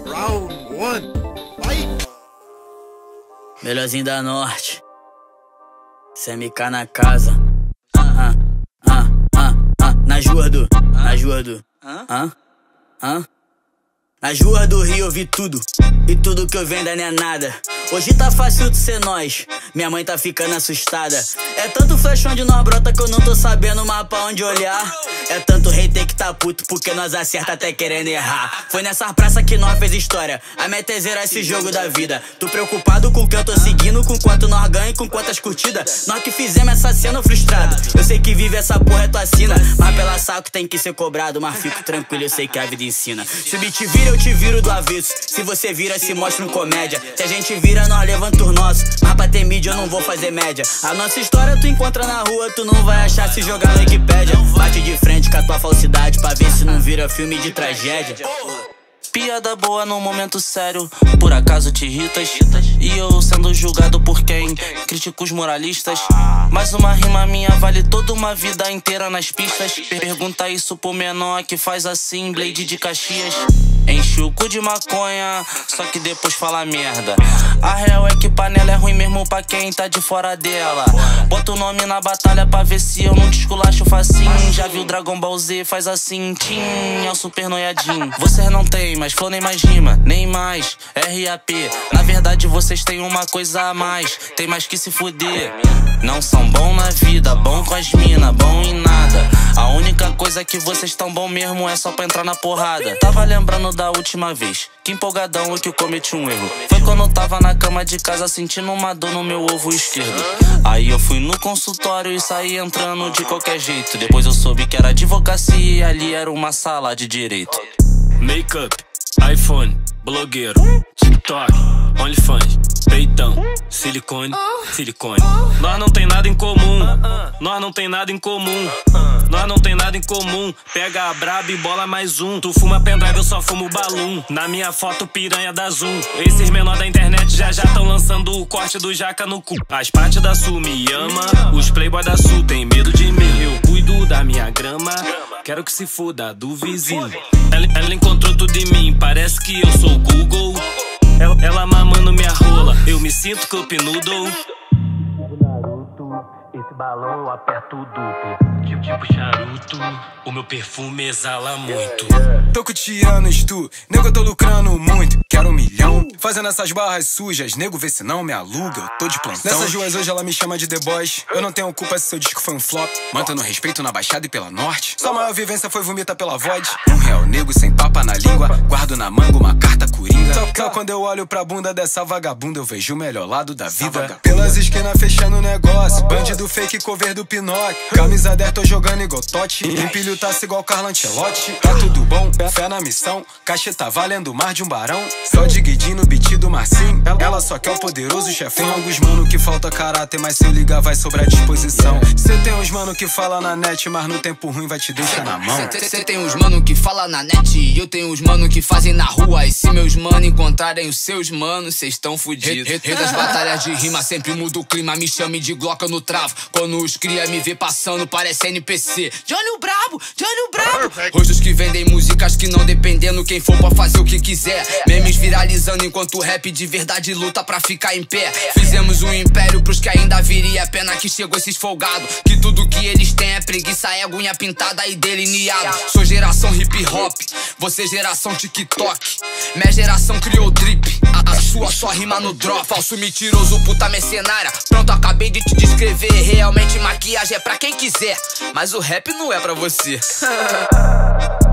Round 1, fight! Melhorzinho da Norte, CMK na casa. Na Jurdo, nas ruas do Rio eu vi tudo, e tudo que eu vendo não é nada. Hoje tá fácil de ser nós, minha mãe tá ficando assustada. É tanto flash onde nós brota que eu não tô sabendo mais pra onde olhar. É tanto hater que tá puto porque nós acerta até querendo errar. Foi nessas praças que nós fez história, a meta é zerar esse jogo da vida. Tô preocupado com o que eu tô seguindo, com quanto nós ganha e com quantas curtidas. Nós que fizemos essa cena frustrado. Eu sei que vive essa porra é tua sina, mas pela saco tem que ser cobrado. Mas fico tranquilo, eu sei que a vida ensina. Se o beat vira, eu te viro do avesso. Se você vira, se mostra um comédia. Se a gente vira, nós levanta os nossos. Mas pra ter mídia eu não vou fazer média. A nossa história tu encontra na rua, tu não vai achar se jogar na Wikipédia. Bate de frente com a tua falsidade pra ver se não vira filme de tragédia. Piada boa num momento sério, por acaso te irritas? E eu sendo julgado por quem? Críticos moralistas. Mas uma rima minha vale toda uma vida inteira nas pistas. Pergunta isso pro menor que faz assim, Blade de Caxias. Enche o cu de maconha, só que depois fala merda. A real é que panela é ruim mesmo pra quem tá de fora dela. Bota o nome na batalha pra ver se eu não te esculacho facinho. Já viu Dragon Ball Z, faz assim, tim, é o super noiadinho. Vocês não tem mais flow, nem mais rima, nem mais RAP. Na verdade vocês têm uma coisa a mais, tem mais que se fuder. Não são bom na vida, bom com as mina, bom em nada. A única coisa que vocês tão bom mesmo é só pra entrar na porrada. Tava lembrando da última vez, que empolgadão eu que eu cometi um erro. Foi quando eu tava na cama de casa sentindo uma dor no meu ovo esquerdo. Aí eu fui no consultório e saí entrando de qualquer jeito. Depois eu soube que era advocacia e ali era uma sala de direito. Makeup, iPhone, blogueiro, TikTok, OnlyFans, peitão, silicone, silicone. Nós não tem nada em comum, nós não tem nada em comum, nós não tem nada em comum. Pega a braba e bola mais um. Tu fuma pendrive, eu só fumo balum. Na minha foto piranha da Zoom. Esses menor da internet já tão lançando o corte do jaca no cu. As partes da Sul me ama, os playboy da Sul tem medo de mim. Eu cuido da minha grama, quero que se foda do vizinho. Ela encontrou tudo em mim, parece que eu sou o Google. Ela mamando minha rola, eu me sinto Cup Noodle. Esse balão eu aperto duplo, tipo charuto. O meu perfume exala muito. Tô com anos, tu, nego, eu tô lucrando muito. Quero 1 milhão, fazendo essas barras sujas. Nego, vê se não me aluga, eu tô de plantão. Nessas ruas hoje ela me chama de The Boys. Eu não tenho culpa se seu disco foi um flop. Mantendo respeito na Baixada e pela Norte. Sua maior vivência foi vomitar pela void. R$1 nego sem papa na língua. Guardo na manga uma carta coringa. Só quando eu olho pra bunda dessa vagabunda eu vejo o melhor lado da vida. Pelas esquinas fechando o negócio, bandido fake cover do Pinóquio. Camisa 10 tô jogando igual Totti. Empilho taça igual Carlo Ancelotti. Tá tudo bom, fé na missão. Caixa tá valendo mais de um barão. Só de guidinho no beat do Marcinho. Ela só quer o poderoso chefão. Tem alguns mano que falta caráter, mas se eu ligar vai sobrar disposição. Cê tem uns mano que fala na net, mas no tempo ruim vai te deixar na mão. Cê tem uns mano que fala na net e eu tenho uns mano que fazem na rua. E se meus mano encontrarem os seus manos, cês tão fudidos. Rei das batalhas de rima, sempre muda o clima. Me chame de Glock, eu no travo. Quando os cria me vê passando, parece NPC. Johnny o brabo, Johnny o brabo. Rostos que vendem músicas que não dependendo quem for pra fazer o que quiser. Memes viralizando enquanto o rap de verdade luta pra ficar em pé. Fizemos um império pros que ainda viria. Pena que chegou esses folgados, que tudo que eles têm é preguiça, é unha pintada e delineado. Sou geração hip hop, você geração TikTok. Minha geração criou drip, a sua só rima no drop. Falso mentiroso, puta mercenária. Pronto, acabei de te descrever. Realmente maquiagem é pra quem quiser, mas o rap não é pra você.